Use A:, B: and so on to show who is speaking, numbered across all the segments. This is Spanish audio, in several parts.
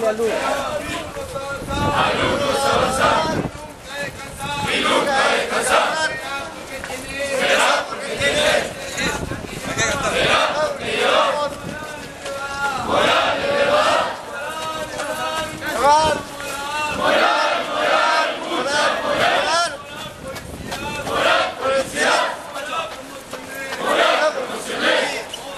A: salud.
B: Alumnos avanzar y nunca descansar. Será porque tiene. Será porque lleva. Moral elevada. Moral, moral, mucha moral. Moral policial. Moral promocional.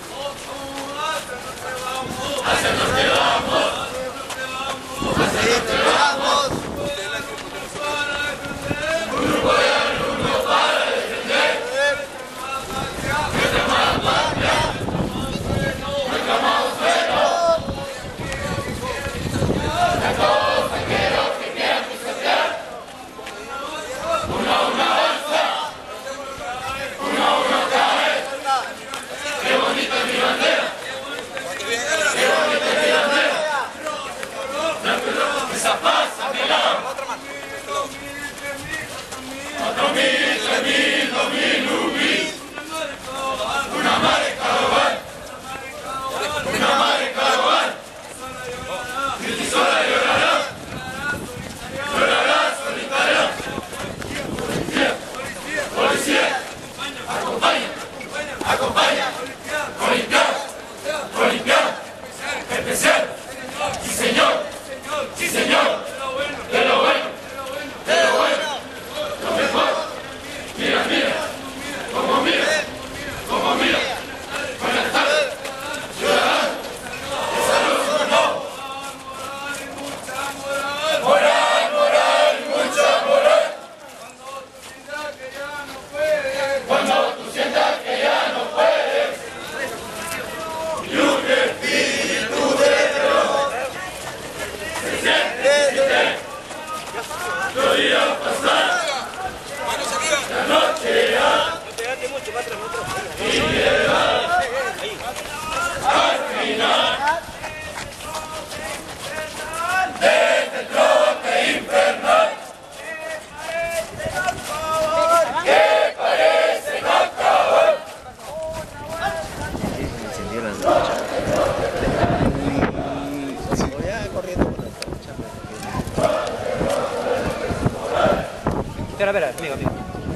B: Hacia los que vamos. Hacia los que vamos. Un grupo de alumnos para defender nuestra amada patria. Reclamamos fuego. La cosa que quieran pisotear. Una alza. Una cae. Qué bonita es mi bandera. Qué bonita es mi bandera. Esa paz, anhelamos. 4.000, 3.000, 2.000, 1.000. Una madre caravana. Una madre caravana. Y sola llorará. Llorará solitaria. Policía. Acompaña. Acompaña. Olimpiada. Especial. Sí, señor. Sí, señor. De lo bueno. De lo bueno. Lo mejor. Mira, mira. Como mira. Como mira. Buenas tardes. Ciudadanos. De salud. No. Moral, moral, mucha moral. Cuando tú sientas que ya no puedes. Y un espíritu de terror. Se siente. Lo iba pasar. La noche ya. Y llegar al final de este trote infernal que parece no acabar.
A: Encendió la antorcha. Voy a corriendo por la antorcha. Espera, amigo.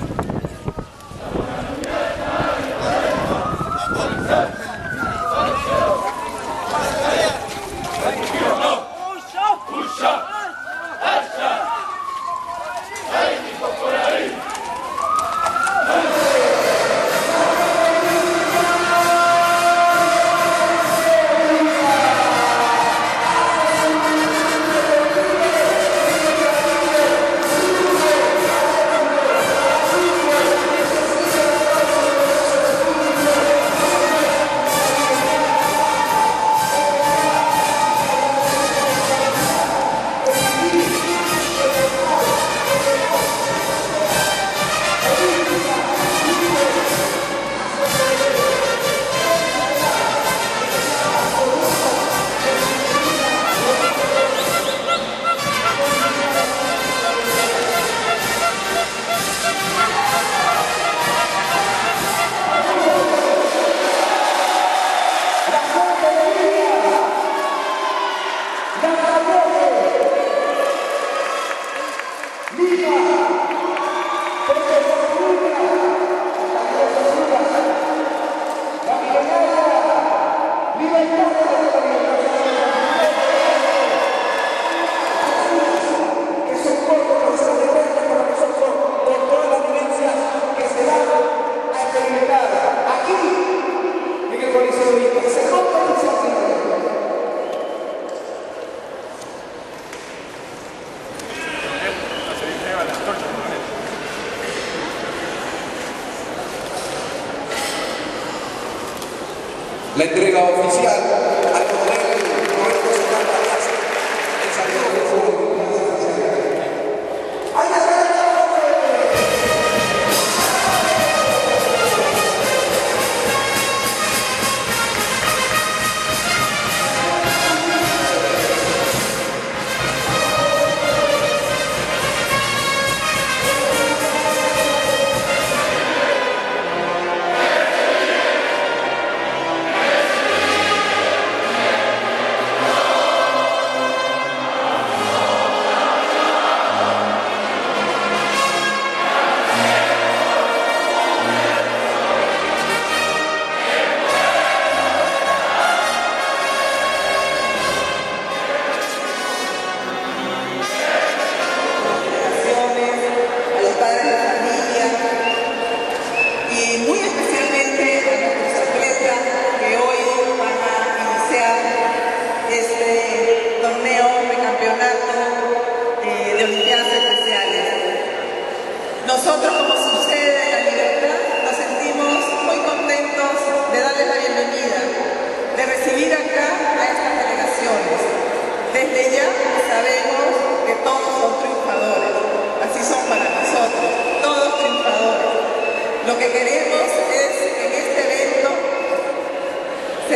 C: La entrega oficial al coronel Roberto Serrano Díaz, el saludo del fútbol.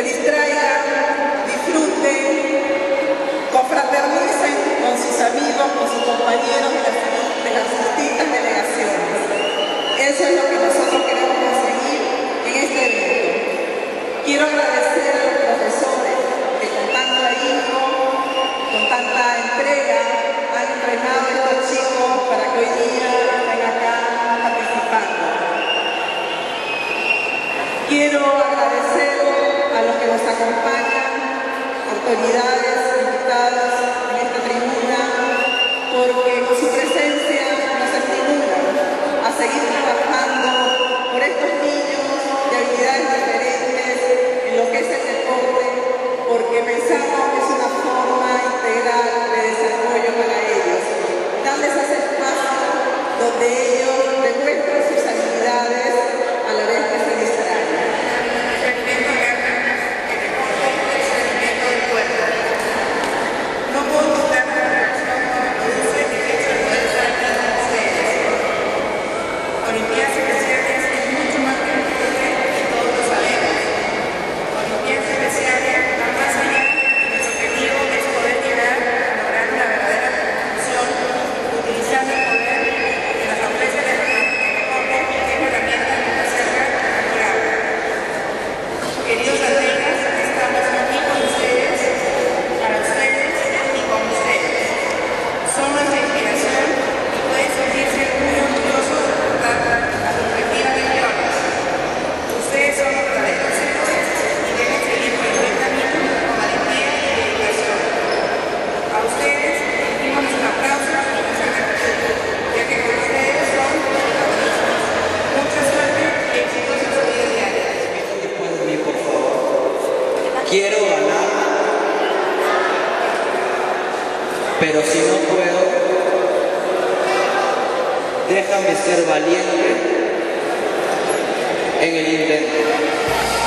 D: distraigan, disfruten, confraternicen con sus amigos, con sus compañeros de las distintas delegaciones. Eso es lo que nosotros queremos conseguir en este evento. Quiero agradecer a los profesores que con tanto ahínco, con tanta entrega, han entrenado a estos chicos para que hoy día estén acá participando. Quiero agradecer a los que nos acompañan, autoridades, invitados en esta tribuna, porque con su presencia nos estimulan a seguir trabajando por estos niños de habilidades diferentes en lo que es el deporte, porque pensamos que es una forma integral de desarrollo para ellos, darles ese espacio donde ellos demuestran sus habilidades a la vez que se distraen. No puedo quitar la relación que me produce el hecho de poder estar aquí con ustedes. Olimpiadas Especiales es mucho más que un deporte y todos lo sabemos. Olimpiadas Especiales va más allá y nuestro objetivo es poder llegar a lograr una verdadera transformación utilizando el poder que nos ofrece el deporte, que es la herramienta que nos acerca a lograrlo. Queridos atletas, estamos aquí con ustedes, para ustedes y con ustedes. Son nuestra inspiración y pueden sentirse muy orgullosos de representar a sus respectivas regiones. Ustedes son los verdaderos héroes y deben seguir por el buen camino con valentía y dedicación. A ustedes pedimos nuestro aplauso y nuestra gratitud, ya que con ustedes son protagonistas. Mucha suerte y éxitos en su vida diaria.
E: Después de mí, por favor. Quiero ganar, pero si no puedo, déjame ser valiente en el intento.